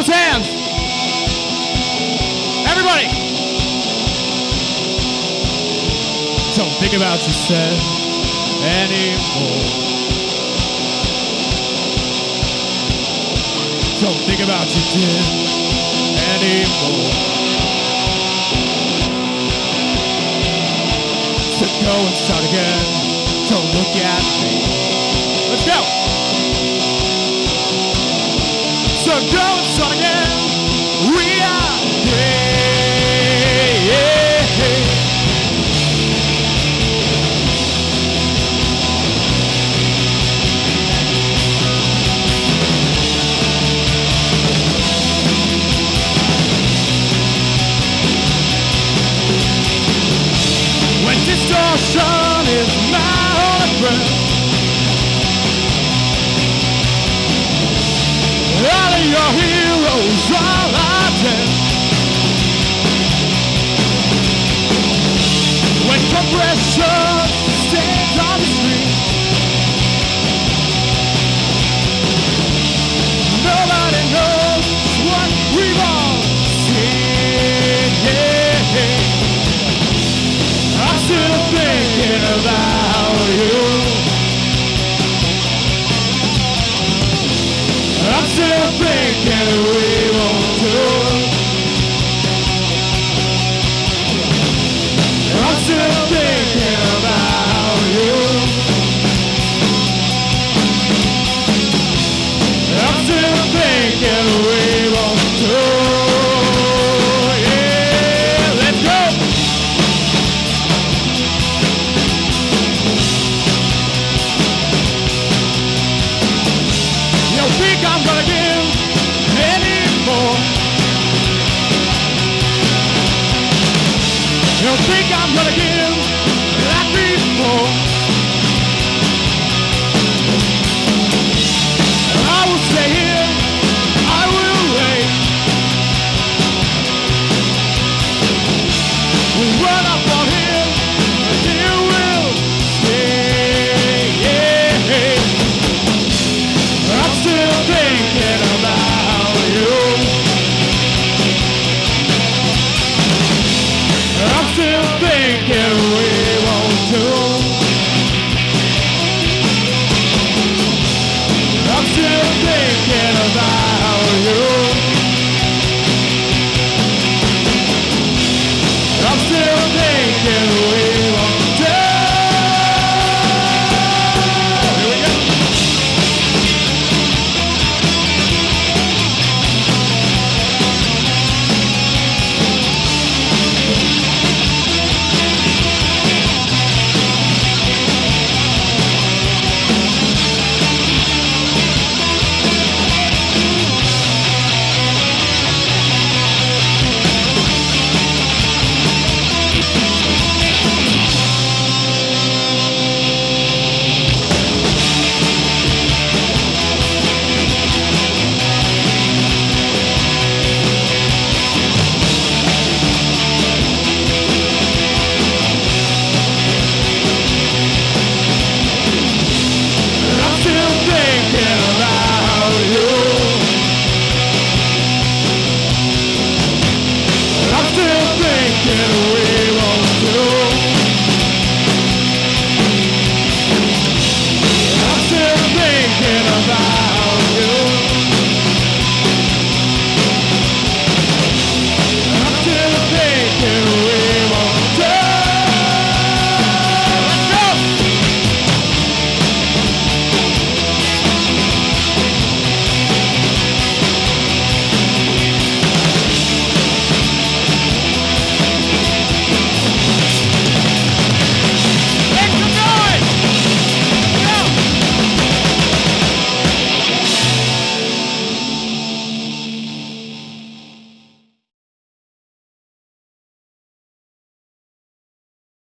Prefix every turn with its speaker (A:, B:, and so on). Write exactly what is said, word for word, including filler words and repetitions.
A: those hands. Everybody. Don't think about yourself anymore. Don't think about your death anymore. So go and start again. Don't look at me. Let's go. So go and start again. We are free. When distortion is my only friend, all of your heroes are dead. When compression stands on the street, nobody knows what we've all seen. Yeah. I'm still thinking about you. I'm still thinking we won't do. I'm still thinking about you. I'm still thinking we won't do. Yeah, let's go. You don't think I'm gonna give anymore? You don't think I'm gonna give like before? I will stay here, I will wait. We'll run up on him, and he will stay. Yeah. I'm still thinking about you. I'm still thinking we won't do. I'm still thinking about you. I'm still thinking we won't do. Here we go. I'm still thinking about you. I'm still thinking we